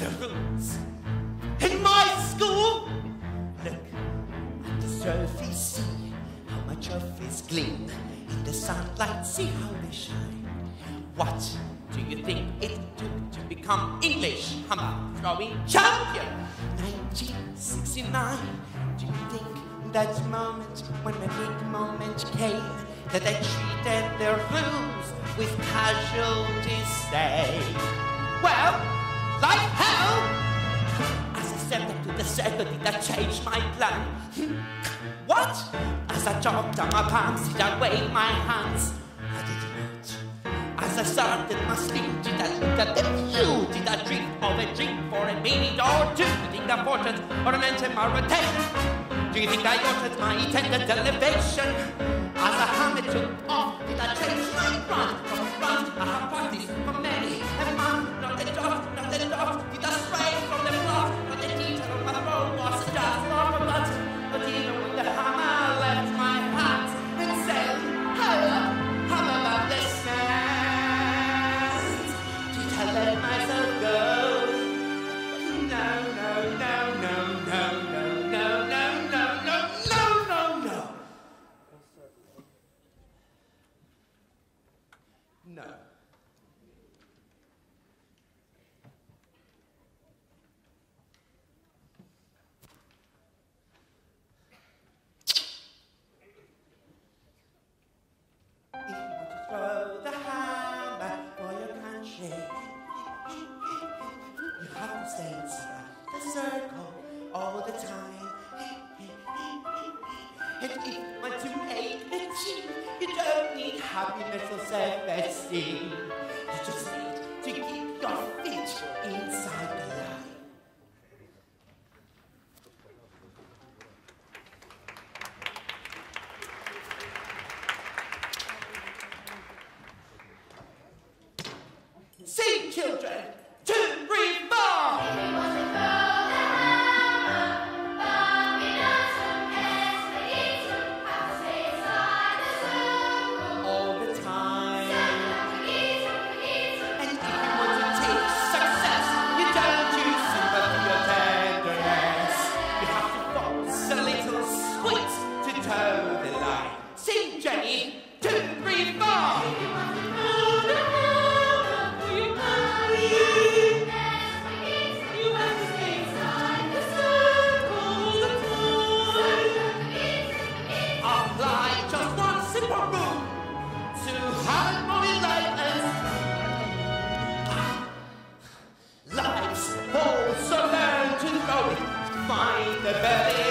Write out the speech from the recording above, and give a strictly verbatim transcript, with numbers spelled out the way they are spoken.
the rules. In my school, look at the surface, see how much of his gleam. In the sunlight, see how they shine. What do you think it took to become English hammer throwing champion? nineteen sixty-nine. Do you think that moment when the big moment came that they treated their rules with casual disdain? Well, like hell, as I stepped up to the circle, did that change my plan? What? As I jogged on my palms, did I wave my hands? I did not. As I started my spin, did I look at the view? Did I dream of a drink for a minute or two? Do you think that fortunes ornamented my rotation? Do you think I altered my intended elevation? As a helmet took off, did I change my run? From front, I have practiced for many a month. Not a dot, not a dot. Did I spray from the block? Not the detail of my road was just more for that. But even with the hammer left my hands and said, hello, how about the sands? Did I let myself go? No, no, no, no, no, no, no, no, no, no, no, no, no. No. If you want to throw the hammer for your country, you have to stay inside the circle all the time. And if you want to make the team, you don't need happiness or self-esteem. You just need to keep your feet inside the line. Sing, children! Two, three, four! All the time. And if you want to take success, you don't use sympathy or tenderness. You have to force a little squeeze to toe the line. Sing, Jenny! Two, three, four! Life's also learn to throw it. Find the belly